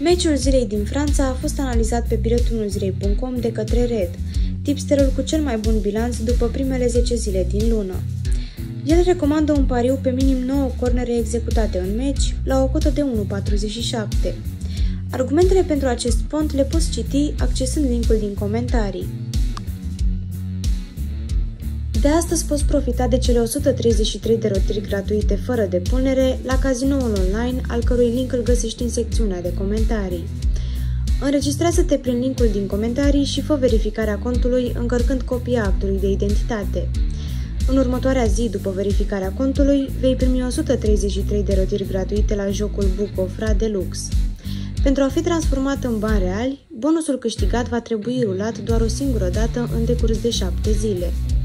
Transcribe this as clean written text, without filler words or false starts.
Meciul zilei din Franța a fost analizat pe biletul.zilei.com de către Red, tipsterul cu cel mai bun bilanț după primele 10 zile din lună. El recomandă un pariu pe minim 9 cornere executate în meci la o cotă de 1,47. Argumentele pentru acest pont le poți citi accesând linkul din comentarii. De astăzi poți profita de cele 133 de rotiri gratuite fără depunere la cazinoul online, al cărui link îl găsești în secțiunea de comentarii. Înregistrează-te prin linkul din comentarii și fă verificarea contului încărcând copia actului de identitate. În următoarea zi după verificarea contului, vei primi 133 de rotiri gratuite la jocul Bucofra Deluxe. Pentru a fi transformat în bani reali, bonusul câștigat va trebui rulat doar o singură dată în decurs de 7 zile.